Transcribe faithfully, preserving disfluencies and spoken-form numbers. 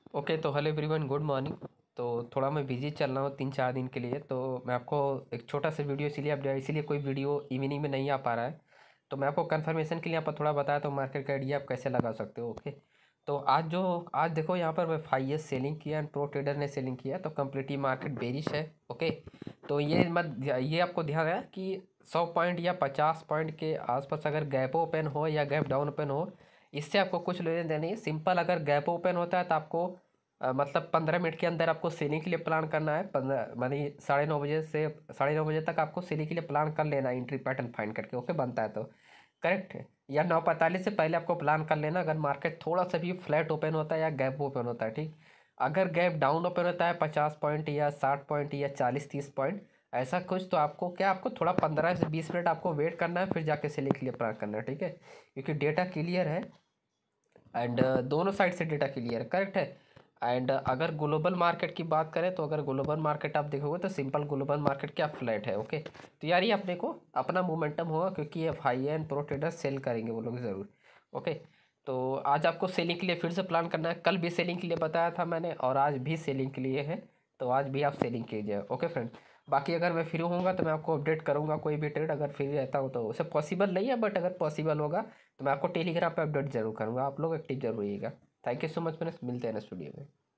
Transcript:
Okay तो hello everyone, good morning. तो थोड़ा मैं बिजी चल रहा हूँ तीन चार दिन के लिए, तो मैं आपको एक छोटा सा वीडियो इसीलिए अपडेट इसीलिए कोई वीडियो इवनिंग में नहीं आ पा रहा है। तो मैं आपको कंफर्मेशन के लिए यहाँ पर थोड़ा बताया तो मार्केट का आइडिया आप कैसे लगा सकते हो। ओके, तो आज जो आज देखो यहाँ पर मैं फाइव ईयर्स सेलिंग किया एंड प्रो ट्रेडर ने सेलिंग किया, तो कम्प्लीटली मार्केट बेरिश है। ओके, तो ये मत ये आपको ध्यान है कि सौ पॉइंट या पचास पॉइंट के आसपास अगर गैप ओपन हो या गैप डाउन ओपन हो, इससे आपको कुछ लेने देने नहीं। सिंपल अगर गैप ओपन होता है तो आपको अ, मतलब पंद्रह मिनट के अंदर आपको सेलिंग के लिए प्लान करना है। पंद्रह मानी साढ़े नौ बजे से साढ़े नौ बजे तक आपको सेलिंग के लिए प्लान कर लेना है, एंट्री पैटर्न फाइंड करके। ओके, बनता है तो करेक्ट है, या नौ पैंतालीस से पहले आपको प्लान कर लेना अगर मार्केट थोड़ा सा भी फ्लैट ओपन होता है या गैप ओपन होता है। ठीक, अगर गैप डाउन ओपन होता है पचास पॉइंट या साठ पॉइंट या चालीस तीस पॉइंट ऐसा कुछ, तो आपको क्या आपको थोड़ा पंद्रह से बीस मिनट आपको वेट करना है, फिर जाके सेलिंग के लिए प्लान करना है। ठीक है, क्योंकि डेटा क्लियर है एंड दोनों साइड से डेटा क्लियर है, करेक्ट है। एंड अगर ग्लोबल मार्केट की बात करें तो अगर ग्लोबल मार्केट आप देखोगे तो सिंपल ग्लोबल मार्केट क्या फ्लैट है। ओके, तो यार ये अपने को अपना मोमेंटम होगा, क्योंकि ये high and pro trader sell करेंगे वो लोग ज़रूर। ओके, तो आज आपको सेलिंग के लिए फिर से प्लान करना है। कल भी सेलिंग के लिए बताया था मैंने और आज भी सेलिंग के लिए है, तो आज भी आप सेलिंग कीजिए। ओके फ्रेंड, बाकी अगर मैं फ्री होऊंगा तो मैं आपको अपडेट करूंगा कोई भी ट्रेड, अगर फ्री रहता हूँ तो उसे पॉसिबल नहीं है, बट अगर पॉसिबल होगा तो मैं आपको टेलीग्राम पे अपडेट जरूर करूंगा। आप लोग एक्टिव जरूर रहिएगा। Thank you so much friends, मिलते हैं नेक्स्ट वीडियो में।